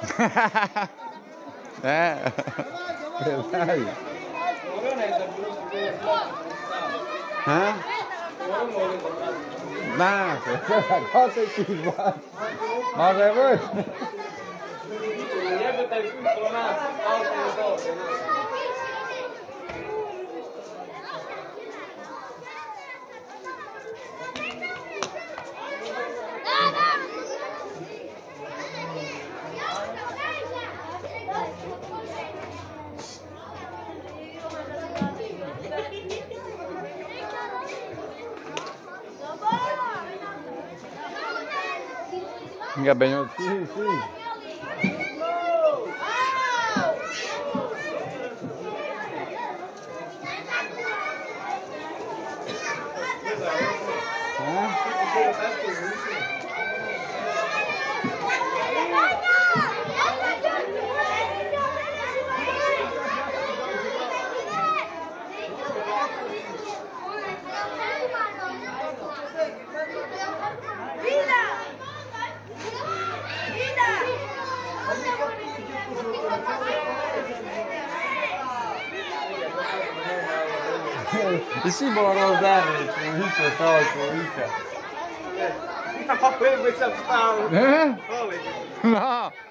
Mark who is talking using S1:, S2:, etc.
S1: Dai. Nah, cosa ti fa? Ma che vuoi? Enggak banyak sih. Il simbolo rosare, comincia, stava comincia.
S2: No, questa stava.
S1: No!